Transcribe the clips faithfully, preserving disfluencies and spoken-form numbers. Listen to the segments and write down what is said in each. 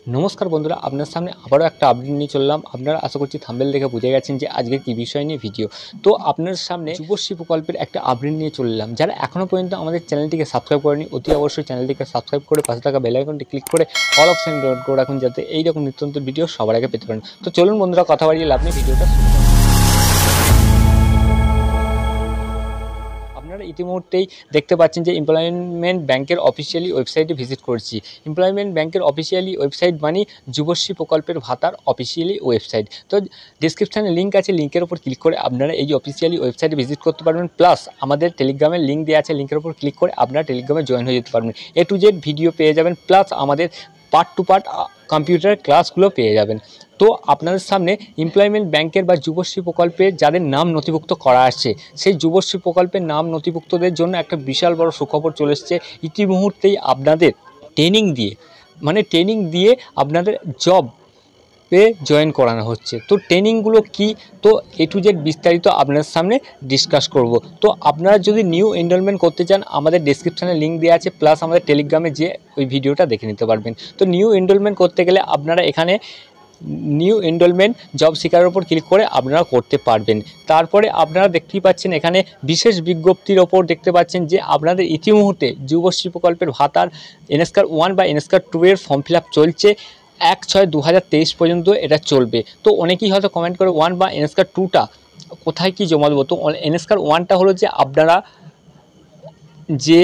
নমস্কার বন্ধুরা, আপনার সামনে আবারও একটা আপডেট নিয়ে চললাম। আপনারা আশা করছি থাম্বনেল দেখে বুঝে গেছেন যে আজকে কী বিষয় নিয়ে ভিডিও। তো আপনার সামনে যুবশ্রী প্রকল্পের একটা আপডেট নিয়ে চললাম। যারা এখনও পর্যন্ত আমাদের চ্যানেলটিকে সাবস্ক্রাইব করেনি, অতি অবশ্যই চ্যানেলটিকে সাবস্ক্রাইব করে পাশে থাকা বেল আইকনটি ক্লিক করে অল অপশন ডাউন করে রাখুন, যাতে এইরকম নিত্য নতুন ভিডিও সবার আগে পেতে পারেন। তো চলুন বন্ধুরা, কথা বাড়িয়ে লাভ নেই, ভিডিওটা শুরু করুন। আপনারা ইতিমধ্যেই দেখতে পাচ্ছেন যে এমপ্লয়মেন্ট ব্যাংকের অফিসিয়ালি ওয়েবসাইটে ভিজিট করছি। এমপ্লয়মেন্ট ব্যাংকের অফিসিয়ালি ওয়েবসাইট মানে যুবশ্রী প্রকল্পের ভাতার অফিসিয়ালি ওয়েবসাইট। তো ডিসক্রিপশানে লিঙ্ক আছে, লিঙ্কের উপর ক্লিক করে আপনারা এই অফিসিয়ালি ওয়েবসাইটে ভিজিট করতে পারবেন। প্লাস আমাদের টেলিগ্রামের লিঙ্ক দেওয়া আছে, লিঙ্কের উপর ক্লিক করে আপনারা টেলিগ্রামে জয়েন হয়ে যেতে পারবেন। এ টু জেড ভিডিও পেয়ে যাবেন, প্লাস আমাদের পার্ট টু পার্ট কম্পিউটার ক্লাসগুলো পেয়ে যাবেন। তো আপনাদের সামনে এমপ্লয়মেন্ট ব্যাংকের বা যুবশ্রী প্রকল্পে যাদের নাম নথিভুক্ত করা আছে, সেই যুবশ্রী প্রকল্পের নাম নথিভুক্তদের জন্য একটা বিশাল বড় সুখবর চলে এসেছে। ইতিমুহূর্তেই আপনাদের ট্রেনিং দিয়ে মানে ট্রেনিং দিয়ে আপনাদের জব পে জয়েন করানো হচ্ছে। তো ট্রেনিংগুলো কি, তো এ টু জেড বিস্তারিত আপনাদের সামনে ডিসকাস করব। তো আপনারা যদি নিউ এনরোলমেন্ট করতে চান, আমাদের ডেসক্রিপশানে লিঙ্ক দেওয়া আছে, প্লাস আমাদের টেলিগ্রামে যে ওই ভিডিওটা দেখে নিতে পারবেন। তো নিউ এনরোলমেন্ট করতে গেলে আপনারা এখানে নিউ এনরোলমেন্ট জব সিকারের ওপর ক্লিক করে আপনারা করতে পারবেন। তারপরে আপনারা দেখতেই পাচ্ছেন এখানে বিশেষ বিজ্ঞপ্তির ওপর দেখতে পাচ্ছেন যে আপনাদের ইতিমুহূর্তে যুবশ্রী প্রকল্পের ভাতার এনএসকার ওয়ান বা এনএসকার টু এর ফর্ম ফিল আপ চলছে। এক ছয় দু হাজার তেইশ পর্যন্ত এটা চলবে। তো অনেকেই হয়তো কমেন্ট করে ওয়ান বা এনএসকার টুটা কোথায় কি জমা দেবো। তো এনএসকার ওয়ানটা হলো যে আপনারা যে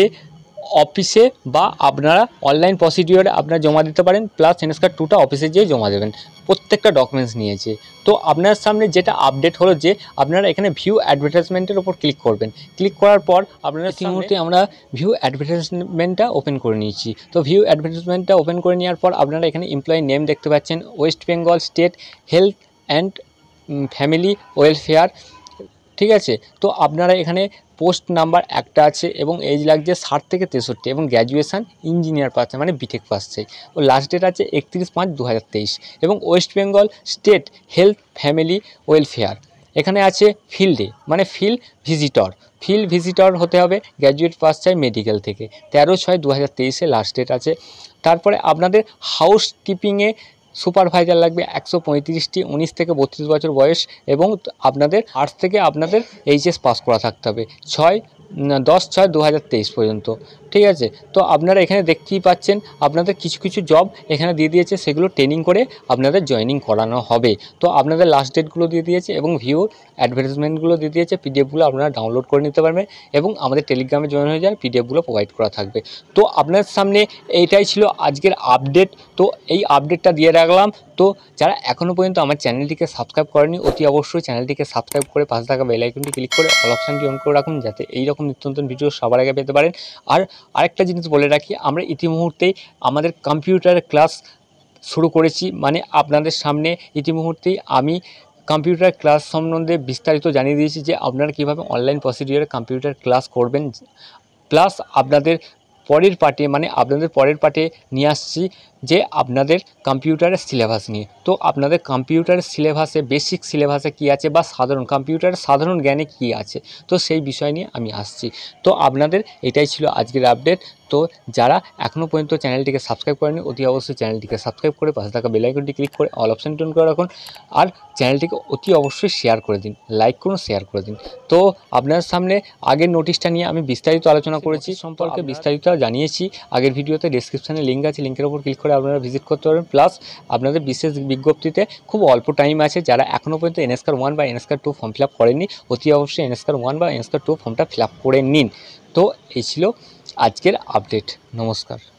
অফিসে বা আপনারা অনলাইন প্রসিডিওরে আপনারা জমা দিতে পারেন, প্লাস এনএসকার টুটা অফিসে যেয়ে জমা দেবেন, প্রত্যেকটা ডকুমেন্টস নিয়েছে। তো আপনার সামনে যেটা আপডেট হলো যে আপনারা এখানে ভিউ অ্যাডভার্টাইজমেন্টের ওপর ক্লিক করবেন। ক্লিক করার পর আপনারা ইতিমধ্যে আমরা ভিউ অ্যাডভার্টাইজমেন্টটা ওপেন করে নিয়েছি। তো ভিউ অ্যাডভার্টাইজমেন্টটা ওপেন করে নেওয়ার পর আপনারা এখানে এমপ্লয়ি নেম দেখতে পাচ্ছেন, West Bengal state health and family welfare, ঠিক আছে। তো আপনারা এখানে পোস্ট নাম্বার একটা আছে এবং এজ লাগছে ষাট থেকে তেষট্টি এবং গ্র্যাজুয়েশান ইঞ্জিনিয়ার পাস মানে বিটেক পাস চাই। ও লাস্ট ডেট আছে একত্রিশ পাঁচ দু হাজার তেইশ এবং West Bengal state health family welfare এখানে আছে ফিল্ডে মানে ফিল্ড ভিজিটর ফিল্ড ভিজিটর হতে হবে, গ্র্যাজুয়েট পাস চাই মেডিকেল থেকে, তেরো ছয় দু হাজার তেইশে লাস্ট ডেট আছে। তারপরে আপনাদের হাউস কিপিংয়ে সুপারভাইজার লাগবে একশো পঁয়ত্রিশটি, উনিশ থেকে বত্রিশ বছর বয়স এবং আপনাদের আর্টস থেকে আপনাদের এইচএস পাস করা থাকতে হবে ছয় দশ ছয় দু হাজার তেইশ পর্যন্ত, ঠিক আছে। তো আপনারা এখানে দেখতেই পাচ্ছেন আপনাদের কিছু কিছু জব এখানে দিয়ে দিয়েছে, সেগুলো ট্রেনিং করে আপনাদের জয়েনিং করানো হবে। তো আপনাদের লাস্ট ডেটগুলো দিয়ে দিয়েছে এবং ভিউ অ্যাডভার্টাইজমেন্টগুলো দিয়ে দিয়েছে, পিডিএফগুলো আপনারা ডাউনলোড করে নিতে পারবেন এবং আমাদের টেলিগ্রামে জয়েন হয়ে যান, পিডিএফগুলো প্রোভাইড করা থাকবে। তো আপনার সামনে এইটাই ছিল আজকের আপডেট। তো এই আপডেটটা দিয়ে রাখলাম। তো যারা এখনও পর্যন্ত আমার চ্যানেলটিকে সাবস্ক্রাইব করেনি, অতি অবশ্যই চ্যানেলটিকে সাবস্ক্রাইব করে পাশে থাকা বেল আইকনটি ক্লিক করে অল অপশানটি অন করে রাখুন, যাতে এইরকম নিত্য নতুন ভিডিও সবার আগে পেতে পারেন। আর আরেকটা জিনিস বলে রাখি, আমরা ইতিমুহূর্তেই আমাদের কম্পিউটারের ক্লাস শুরু করেছি। মানে আপনাদের সামনে ইতিমুহূর্তেই আমি কম্পিউটার ক্লাস সম্বন্ধে বিস্তারিত জানিয়ে দিয়েছি যে আপনারা কীভাবে অনলাইন প্রসিডিওরে কম্পিউটার ক্লাস করবেন। প্লাস আপনাদের পরের পার্টে মানে আপনাদের পরের পার্টে নিয়ে আসছি যে আপনাদের কম্পিউটারের সিলেবাস নিয়ে। তো আপনাদের কম্পিউটারের সিলেবাসে বেসিক সিলেবাসে কী আছে বা সাধারণ কম্পিউটারের সাধারণ জ্ঞানে কী আছে, তো সেই বিষয় নিয়ে আমি আসছি। তো আপনাদের এটাই ছিল আজকের আপডেট। তো যারা এখনও পর্যন্ত চ্যানেলটিকে সাবস্ক্রাইব করেনি, অতি অবশ্যই চ্যানেলটিকে সাবস্ক্রাইব করে পাশে থাকা বেল আইকনটি ক্লিক করে অল অপশানটি অন করে রাখুন। আর চ্যানেলটিকে অতি অবশ্যই শেয়ার করে দিন, লাইক করুন, শেয়ার করে দিন। তো আপনার সামনে আগের নোটিশটা নিয়ে আমি বিস্তারিত আলোচনা করেছি, সম্পর্কে বিস্তারিত জানিয়েছি আগের ভিডিওতে। ডেসক্রিপশানে লিঙ্ক আছে, লিঙ্কের উপর ক্লিক করে আপনারা ভিজিট করতে পারবেন। প্লাস আপনাদের বিশেষ বিজ্ঞপ্তিতে খুব অল্প টাইম আছে, যারা এখনও পর্যন্ত এনএসকার ওয়ান বা এনএসকার টু ফর্ম ফিল আপ করেননি, অতি অবশ্যই এনএসকার ওয়ান বা এনএসকার টু ফর্মটা ফিল আপ করে নিন। তো এই ছিল আজকের আপডেট। নমস্কার।